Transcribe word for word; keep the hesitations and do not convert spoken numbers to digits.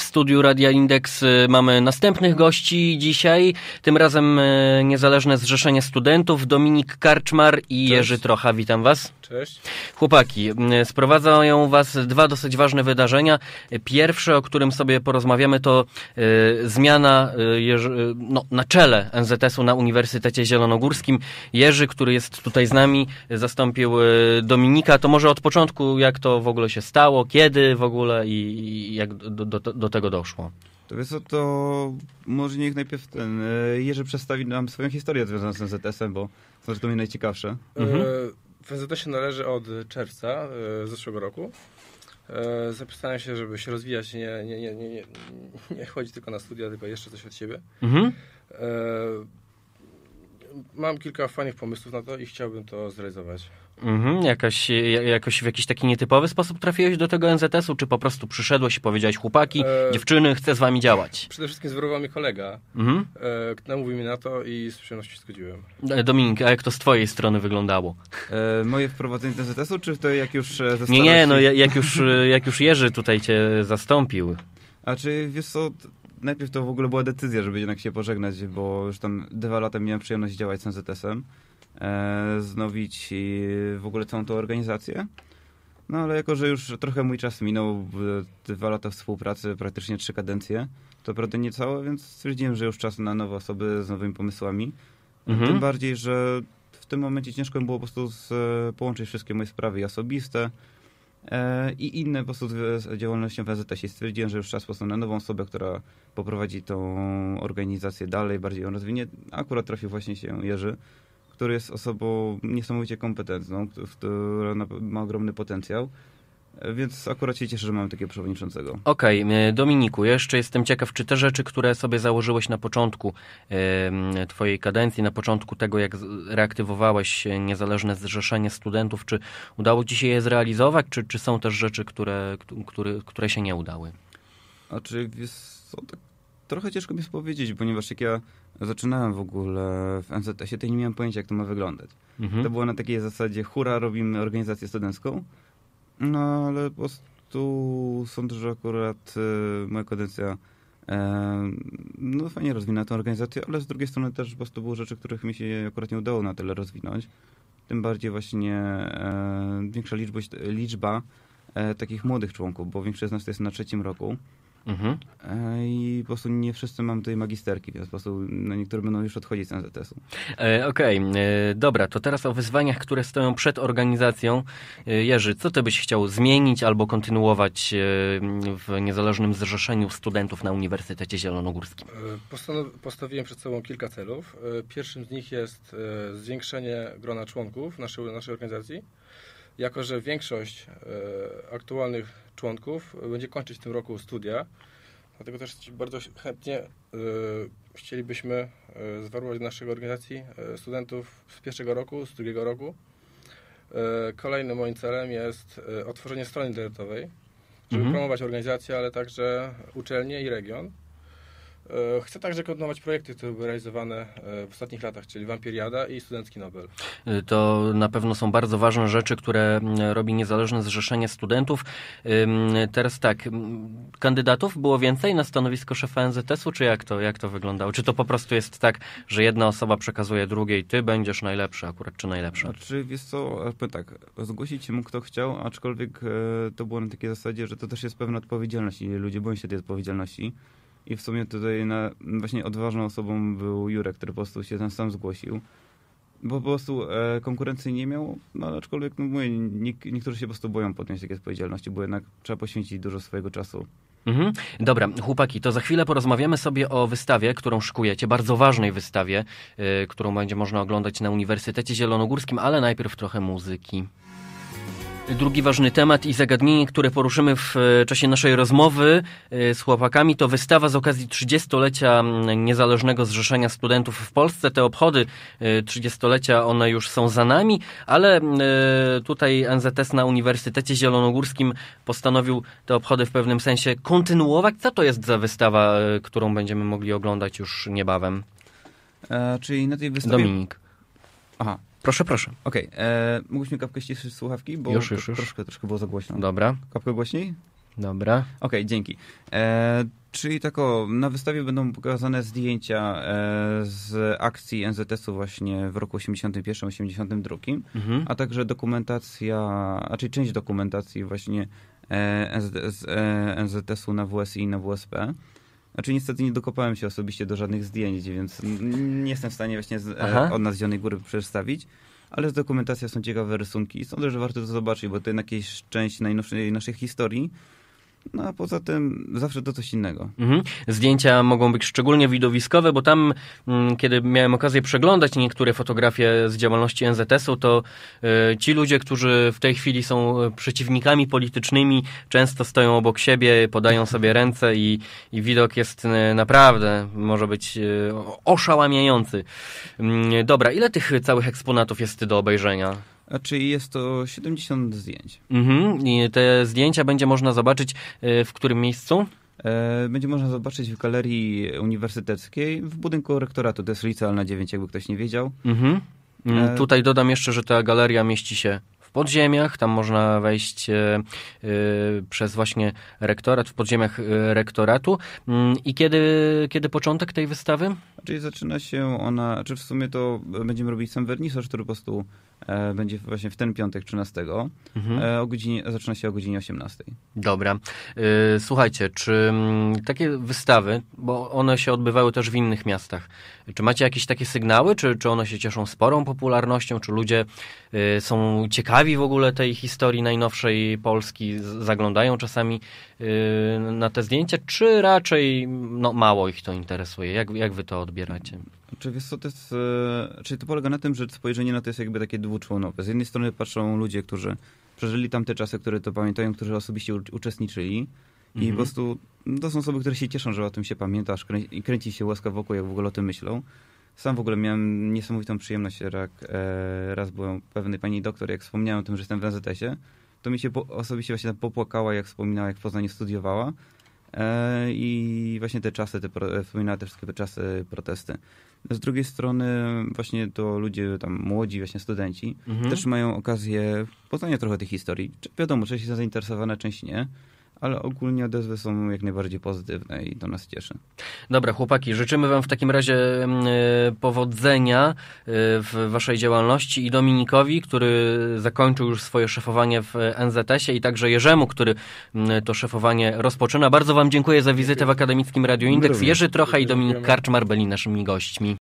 studiu Radia Indeks mamy następnych gości dzisiaj. Tym razem Niezależne Zrzeszenie Studentów, Dominik Karczmar i Cześć. Jerzy Trocha. Witam was. Cześć. Chłopaki, sprowadzają was dwa dosyć ważne wydarzenia. Pierwsze, o którym sobie porozmawiamy, to y, zmiana y, Jerzy, no, na czele en zet esu na Uniwersytecie Zielonogórskim. Jerzy, który jest tutaj z nami, zastąpił y, Dominika. To może od początku, jak to w ogóle się stało, kiedy w ogóle i, i jak do, do, do tego doszło? To wiesz co, to może niech najpierw ten Jerzy przedstawi nam swoją historię związaną z en zet esem, bo to jest to mnie najciekawsze. Mhm. W en zet esie należy od czerwca zeszłego roku. Zapisałem się, żeby się rozwijać, nie, nie, nie, nie, nie, nie chodzi tylko na studia, tylko jeszcze coś od siebie. Mhm. Mam kilka fajnych pomysłów na to i chciałbym to zrealizować. Mhm. Jakaś, jakoś w jakiś taki nietypowy sposób trafiłeś do tego en zet esu, czy po prostu przyszedłeś i powiedziałeś: chłopaki, e... dziewczyny, chcę z wami działać? Przede wszystkim zwrócił mi kolega, mhm. e, namówił mi na to i z przyjemnością się zgodziłem. Dominik, a jak to z twojej strony wyglądało? E, moje wprowadzenie do en zet esu, czy to jak już ze Nie, nie, no jak już, jak już Jerzy tutaj cię zastąpił. A czy wiesz co, najpierw to w ogóle była decyzja, żeby jednak się pożegnać, bo już tam dwa lata miałem przyjemność działać z en zet esem. E, znowić w ogóle całą tą organizację. No ale jako, że już trochę mój czas minął, dwa lata współpracy, praktycznie trzy kadencje, to prawda niecałe, więc stwierdziłem, że już czas na nowe osoby z nowymi pomysłami. Mhm. Tym bardziej, że w tym momencie ciężko mi było po prostu z, połączyć wszystkie moje sprawy i osobiste e, i inne po prostu z działalnością w en zet esie. Stwierdziłem, że już czas po prostu na nową osobę, która poprowadzi tą organizację dalej, bardziej ją rozwinie. Akurat trafił właśnie się Jerzy, który jest osobą niesamowicie kompetentną, która ma ogromny potencjał, więc akurat się cieszę, że mamy takiego przewodniczącego. Okej, okay. Dominiku, jeszcze jestem ciekaw, czy te rzeczy, które sobie założyłeś na początku e, twojej kadencji, na początku tego, jak reaktywowałeś Niezależne Zrzeszenie Studentów, czy udało ci się je zrealizować, czy, czy są też rzeczy, które, które, które się nie udały? A czy jest, to tak trochę ciężko mi jest powiedzieć, ponieważ jak ja zaczynałem w ogóle w en zet esie, to nie miałem pojęcia, jak to ma wyglądać. Mhm. To było na takiej zasadzie: hura, robimy organizację studencką. No ale po prostu sądzę, że akurat e, moja kadencja e, no fajnie rozwinęła tę organizację, ale z drugiej strony też po prostu były rzeczy, których mi się akurat nie udało na tyle rozwinąć. Tym bardziej właśnie e, większa liczba, liczba e, takich młodych członków, bo większość z nas to jest na trzecim roku. Mhm. I po prostu nie wszyscy mam tej magisterki, więc po prostu no, niektórzy będą już odchodzić z en zet esu. E, Okej, okay. e, dobra, to teraz o wyzwaniach, które stoją przed organizacją. E, Jerzy, co ty byś chciał zmienić albo kontynuować e, w Niezależnym Zrzeszeniu Studentów na Uniwersytecie Zielonogórskim? Postaw- postawiłem przed sobą kilka celów. E, pierwszym z nich jest e, zwiększenie grona członków naszej, naszej organizacji. Jako że większość e, aktualnych członków będzie kończyć w tym roku studia, dlatego też bardzo chętnie e, chcielibyśmy e, zwerbować do naszej organizacji e, studentów z pierwszego roku, z drugiego roku. E, kolejnym moim celem jest e, otworzenie strony internetowej, żeby mhm. promować organizację, ale także uczelnię i region. Chcę także kontynuować projekty, które były realizowane w ostatnich latach, czyli Wampiriada i Studencki Nobel. To na pewno są bardzo ważne rzeczy, które robi Niezależne Zrzeszenie Studentów. Teraz tak, kandydatów było więcej na stanowisko szefa en zet esu, czy jak to, jak to wyglądało? Czy to po prostu jest tak, że jedna osoba przekazuje drugiej, ty będziesz najlepszy akurat, czy najlepsza? Czy wiesz co, tak, zgłosić się mógł kto chciał, aczkolwiek to było na takiej zasadzie, że to też jest pewna odpowiedzialność i ludzie boją się tej odpowiedzialności. I w sumie tutaj na, właśnie odważną osobą był Jurek, który po prostu się tam sam zgłosił. Bo po prostu e, konkurencji nie miał, no aczkolwiek no mówię, niek, niektórzy się po prostu boją podjąć takie odpowiedzialności, bo jednak trzeba poświęcić dużo swojego czasu. Mhm. Dobra, chłopaki, to za chwilę porozmawiamy sobie o wystawie, którą szykujecie, bardzo ważnej wystawie, y, którą będzie można oglądać na Uniwersytecie Zielonogórskim, ale najpierw trochę muzyki. Drugi ważny temat i zagadnienie, które poruszymy w czasie naszej rozmowy z chłopakami, to wystawa z okazji trzydziestolecia Niezależnego Zrzeszenia Studentów w Polsce. Te obchody trzydziestolecia, one już są za nami, ale tutaj en zet es na Uniwersytecie Zielonogórskim postanowił te obchody w pewnym sensie kontynuować. Co to jest za wystawa, którą będziemy mogli oglądać już niebawem? E, czyli na tej wystawie... Dominik. Aha. Proszę, proszę. Okej, okay. Mógłbyś mi kapkę ściszyć słuchawki? Bo już, już, już. Troszkę, troszkę było za głośno. Dobra. Kapkę głośniej? Dobra. Okej, okay, dzięki. E, czyli tak o, na wystawie będą pokazane zdjęcia e, z akcji N Z S u właśnie w roku osiemdziesiątym pierwszym osiemdziesiątym drugim, mhm. a także dokumentacja, a czyli część dokumentacji właśnie e, z e, N Z S u na W S I i na W S P. Znaczy niestety nie dokopałem się osobiście do żadnych zdjęć, więc nie jestem w stanie właśnie z, e, od nas z Zielonej Góry przedstawić. Ale z dokumentacja są ciekawe rysunki i sądzę, że warto to zobaczyć, bo to jednak jakieś część najnowszej naszej historii. No a poza tym zawsze to coś innego. Mhm. Zdjęcia mogą być szczególnie widowiskowe, bo tam, kiedy miałem okazję przeglądać niektóre fotografie z działalności N Z S u, to y, ci ludzie, którzy w tej chwili są przeciwnikami politycznymi, często stoją obok siebie, podają sobie ręce i, i widok jest y, naprawdę, może być y, oszałamiający. Y, dobra, ile tych całych eksponatów jest do obejrzenia? A czyli jest to siedemdziesiąt zdjęć. Mhm. I te zdjęcia będzie można zobaczyć w którym miejscu? E, będzie można zobaczyć w Galerii Uniwersyteckiej w budynku rektoratu. To jest licealna dziewięć, jakby ktoś nie wiedział. Mhm. E... Tutaj dodam jeszcze, że ta galeria mieści się w podziemiach. Tam można wejść e, e, przez właśnie rektorat, w podziemiach e, rektoratu. I kiedy, kiedy początek tej wystawy? Czyli zaczyna się ona, czy w sumie to będziemy robić sam wernisaż, który po prostu e, będzie właśnie w ten piątek trzynastego. Mhm. E, o godzinie, zaczyna się o godzinie osiemnastej. Dobra. E, słuchajcie, czy m, takie wystawy, bo one się odbywały też w innych miastach, czy macie jakieś takie sygnały, czy, czy one się cieszą sporą popularnością, czy ludzie e, są ciekawi w ogóle tej historii najnowszej Polski, zaglądają czasami e, na te zdjęcia, czy raczej no, mało ich to interesuje? Jak, jak wy to odbieracie? Czy wiesz co, to jest, e, czyli to polega na tym, że spojrzenie na to jest jakby takie dwuczłonowe. Z jednej strony patrzą ludzie, którzy przeżyli tamte czasy, które to pamiętają, którzy osobiście u, uczestniczyli mhm. i po prostu to są osoby, które się cieszą, że o tym się pamięta, aż krę, i kręci się łaska wokół, jak w ogóle o tym myślą. Sam w ogóle miałem niesamowitą przyjemność, jak e, raz byłem pewnej pani doktor, jak wspomniałem o tym, że jestem w N Z S ie, to mi się po, osobiście właśnie popłakała, jak wspominała, jak w Poznaniu studiowała. I właśnie te czasy, te, wspominała te wszystkie te czasy, protesty. Z drugiej strony właśnie to ludzie tam młodzi, właśnie studenci, mhm. też mają okazję poznania trochę tej historii. Wiadomo, część jest zainteresowana, część nie, ale ogólnie odezwy są jak najbardziej pozytywne i to nas cieszy. Dobra, chłopaki, życzymy wam w takim razie y, powodzenia y, w waszej działalności i Dominikowi, który zakończył już swoje szefowanie w N Z S ie i także Jerzemu, który y, to szefowanie rozpoczyna. Bardzo wam dziękuję za wizytę w Akademickim Radiu Indeks. Jerzy Trocha i Dominik Karczmar byli naszymi gośćmi.